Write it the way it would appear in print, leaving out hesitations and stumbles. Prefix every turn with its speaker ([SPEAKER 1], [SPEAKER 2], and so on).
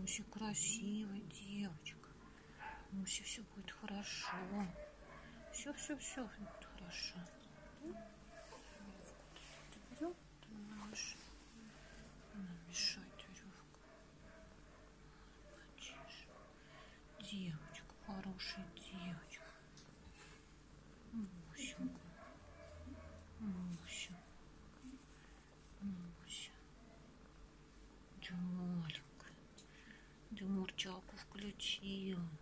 [SPEAKER 1] Муся красивая девочка. Муся, все будет хорошо. Все будет хорошо. Веревку ты наша. Она мешает веревка. Потише. Девочка, хорошая девочка. Мусенька. Муся. Муся. Ты маленькая. Ты мурчаку включила.